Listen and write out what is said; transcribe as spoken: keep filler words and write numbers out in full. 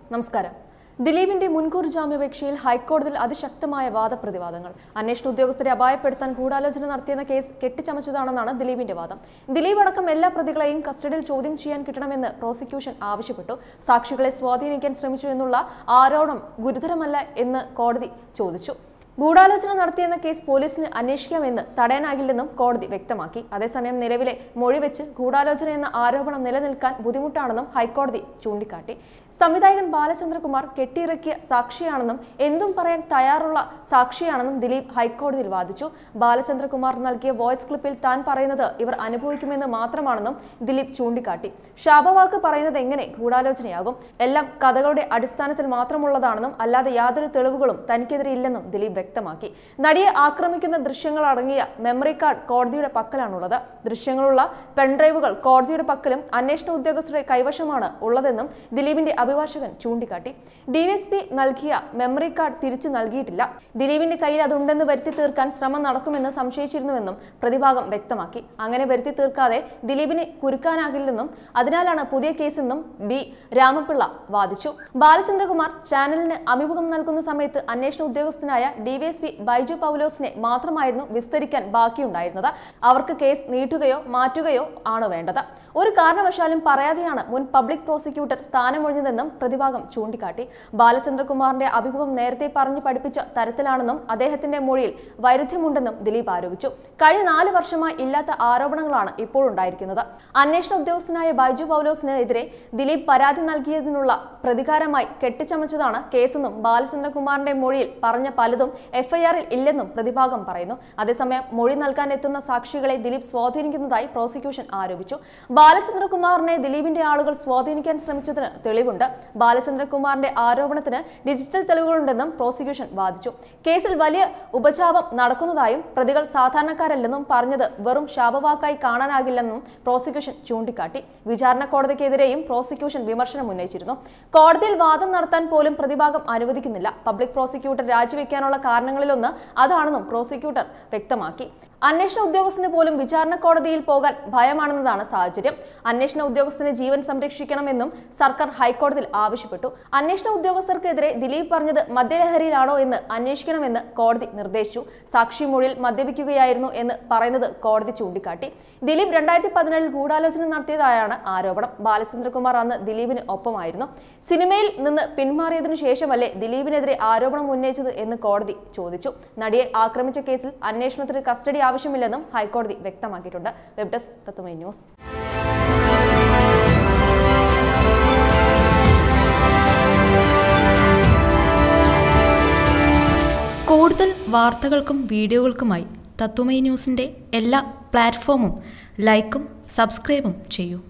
നമസ്കാരം. ദിലീപിന്റെ മുൻകൂർ ജാമ്യാപേക്ഷയിൽ ഹൈക്കോടതിയിൽ അതിശക്തമായ വാദപ്രതിവാദങ്ങൾ. അന്വേഷണ ഉദ്യോഗസ്ഥരെ അപായപ്പെടുത്താൻ ഗൂഢാലോചന നടത്തിയെന്ന കേസ് കെട്ടിച്ചമച്ചതാണെന്നാണ് ദിലീപിന്റെ വാദം. ദിലീപ് അടക്കം എല്ലാ പ്രതികളെയും കസ്റ്റഡിയിൽ ചോദ്യം ചെയ്യാൻ കിട്ടണമെന്ന് പ്രോസിക്യൂഷൻ ആവശ്യപ്പെട്ടു. സാക്ഷികളെ സ്വാധീനിക്കാൻ ശ്രമിച്ചു എന്നുള്ള ആരോപണം ഗുരുതരമല്ല എന്ന് കോടതി ചോദിച്ചു. ഗൂഢാലോചന നടത്തിയെന്ന കേസ് പോലീസിന് അന്വേഷിക്കാമെന്ന് തടയാനാകില്ലെന്നും കോടതി വ്യക്തമാക്കി. അതേസമയം നിലവിലെ മൊഴിവെച്ച് ഗൂഢാലോചന എന്ന ആരോപണം നിലനിൽക്കാൻ ബുദ്ധിമുട്ടാണെന്നും ഹൈക്കോടതി ചൂണ്ടിക്കാട്ടി. സംവിധായകൻ ബാലചന്ദ്രകുമാർ കെട്ടിയിറക്കിയ സാക്ഷിയാണെന്നും എന്തും പറയാൻ തയ്യാറുള്ള സാക്ഷിയാണെന്നും ദിലീപ് ഹൈക്കോടതിയിൽ വാദിച്ചു. ബാലചന്ദ്രകുമാർ നൽകിയ വോയിസ് ക്ലിപ്പിൽ താൻ പറയുന്നത് ഇവർ അനുഭവിക്കുമെന്ന് മാത്രമാണെന്നും ദിലീപ് ചൂണ്ടിക്കാട്ടി. ശാപവാക്ക് പറയുന്നത് എങ്ങനെ ഗൂഢാലോചനയാകും? എല്ലാം കഥകളുടെ അടിസ്ഥാനത്തിൽ മാത്രമുള്ളതാണെന്നും അല്ലാതെ യാതൊരു തെളിവുകളും തനിക്കെതിരെ ഇല്ലെന്നും ദിലീപ് വ്യക്തമാക്കി. നടിയെ ആക്രമിക്കുന്ന ദൃശ്യങ്ങൾ അടങ്ങിയ മെമ്മറി കാർഡ് കോടതിയുടെ പക്കലാണുള്ളത്. ദൃശ്യങ്ങളുള്ള പെൺഡ്രൈവുകൾ കോടതിയുടെ പക്കലും അന്വേഷണ ഉദ്യോഗസ്ഥരുടെ കൈവശമാണ് ഉള്ളതെന്നും ദിലീപിന്റെ അഭിഭാഷകൻ ചൂണ്ടിക്കാട്ടി. ഡിവൈഎസ്പി നൽകിയ മെമ്മറി കാർഡ് തിരിച്ചു നൽകിയിട്ടില്ല. ദിലീപിന്റെ കയ്യിൽ അതുണ്ടെന്ന് വരുത്തി തീർക്കാൻ ശ്രമം നടക്കുമെന്ന് സംശയിച്ചിരുന്നുവെന്നും പ്രതിഭാഗം വ്യക്തമാക്കി. അങ്ങനെ വരുത്തി തീർക്കാതെ ദിലീപിനെ കുരുക്കാനാകില്ലെന്നും അതിനാലാണ് പുതിയ കേസെന്നും ബി രാമപിള്ള വാദിച്ചു. ബാലചന്ദ്രകുമാർ ചാനലിന് അഭിമുഖം നൽകുന്ന സമയത്ത് അന്വേഷണ ഉദ്യോഗസ്ഥനായ ഡിവൈഎസ്പി ബൈജു പൗലോസിനെ മാത്രമായിരുന്നു വിസ്തരിക്കാൻ ബാക്കിയുണ്ടായിരുന്നത്. അവർക്ക് കേസ് നീട്ടുകയോ മാറ്റുകയോ ആണ് വേണ്ടത്. ഒരു കാരണവശാലും പറയാതെയാണ് മുൻ പബ്ലിക് പ്രോസിക്യൂട്ടർ സ്ഥാനമൊഴിഞ്ഞതെന്നും പ്രതിഭാഗം ചൂണ്ടിക്കാട്ടി. ബാലചന്ദ്രകുമാറിന്റെ അഭിമുഖം നേരത്തെ പറഞ്ഞു പഠിപ്പിച്ച തരത്തിലാണെന്നും അദ്ദേഹത്തിന്റെ മൊഴിയിൽ വൈരുദ്ധ്യമുണ്ടെന്നും ദിലീപ് ആരോപിച്ചു. കഴിഞ്ഞ നാല് വർഷമായി ഇല്ലാത്ത ആരോപണങ്ങളാണ് ഇപ്പോൾ ഉണ്ടായിരിക്കുന്നത്. അന്വേഷണ ഉദ്യോഗസ്ഥനായ ബൈജു പൗലോസിന് എതിരെ ദിലീപ് പരാതി നൽകിയതിനുള്ള പ്രതികാരമായി കെട്ടിച്ചമച്ചതാണ് കേസെന്നും ബാലചന്ദ്രകുമാറിന്റെ മൊഴിയിൽ പറഞ്ഞ പലതും എഫ്ഐആറിൽ ഇല്ലെന്നും പ്രതിഭാഗം പറയുന്നു. അതേസമയം മൊഴി നൽകാൻ എത്തുന്ന സാക്ഷികളെ ദിലീപ് സ്വാധീനിക്കുന്നതായി പ്രോസിക്യൂഷൻ ആരോപിച്ചു. ബാലചന്ദ്രകുമാറിനെ ദിലീപിന്റെ ആളുകൾ സ്വാധീനിക്കാൻ ശ്രമിച്ചതിന് തെളിവുണ്ട്. ബാലചന്ദ്രകുമാറിന്റെ ആരോപണത്തിന് ഡിജിറ്റൽ തെളിവുകളുണ്ടെന്നും പ്രോസിക്യൂഷൻ വാദിച്ചു. കേസിൽ വലിയ ഉപചാപം നടക്കുന്നതായും പ്രതികൾ സാധാരണക്കാരല്ലെന്നും പറഞ്ഞത് വെറും ശാപവാക്കായി കാണാനാകില്ലെന്നും പ്രോസിക്യൂഷൻ ചൂണ്ടിക്കാട്ടി. വിചാരണ കോടതിക്കെതിരെയും പ്രോസിക്യൂഷൻ വിമർശനം ഉന്നയിച്ചിരുന്നു. കോടതിയിൽ വാദം നടത്താൻ പോലും പ്രതിഭാഗം അനുവദിക്കുന്നില്ല. പബ്ലിക് പ്രോസിക്യൂട്ടർ രാജിവെക്കാനുള്ള കാരണങ്ങളിലൊന്ന് അതാണെന്നും പ്രോസിക്യൂട്ടർ വ്യക്തമാക്കി. അന്വേഷണ ഉദ്യോഗസ്ഥന് പോലും വിചാരണ കോടതിയിൽ പോകാൻ ഭയമാണെന്നതാണ് സാഹചര്യം. അന്വേഷണ ഉദ്യോഗസ്ഥന് ജീവൻ സംരക്ഷിക്കണമെന്നും സർക്കാർ ഹൈക്കോടതിയിൽ ആവശ്യപ്പെട്ടു. അന്വേഷണ ഉദ്യോഗസ്ഥർക്കെതിരെ ദിലീപ് പറഞ്ഞത് മദ്യലഹരിയിലാണോ എന്ന് അന്വേഷിക്കണമെന്ന് കോടതി നിർദ്ദേശിച്ചു. സാക്ഷി മൊഴിയിൽ മദ്യപിക്കുകയായിരുന്നു എന്ന് പറയുന്നത് കോടതി ചൂണ്ടിക്കാട്ടി. ദിലീപ് രണ്ടായിരത്തി പതിനേഴിൽ ഗൂഢാലോചന നടത്തിയതായാണ് ആരോപണം. ബാലചന്ദ്രകുമാർ അന്ന് ദിലീപിന് ഒപ്പമായിരുന്നു. സിനിമയിൽ നിന്ന് പിന്മാറിയതിനു ശേഷമല്ലേ ദിലീപിനെതിരെ ആരോപണം ഉന്നയിച്ചത് എന്ന് കോടതി ചോദിച്ചു. നടിയെ ആക്രമിച്ച കേസിൽ അന്വേഷണത്തിന് കസ്റ്റഡി ആവശ്യമില്ലെന്നും ഹൈക്കോടതി വ്യക്തമാക്കിയിട്ടുണ്ട്. Web desk Tatwamayi news. കൂടുതൽ വാർത്തകൾക്കും വീഡിയോകൾക്കുമായി തത്വമൈ ന്യൂസിന്റെ എല്ലാ പ്ലാറ്റ്ഫോമും ലൈക്കും സബ്സ്ക്രൈബും ചെയ്യൂ.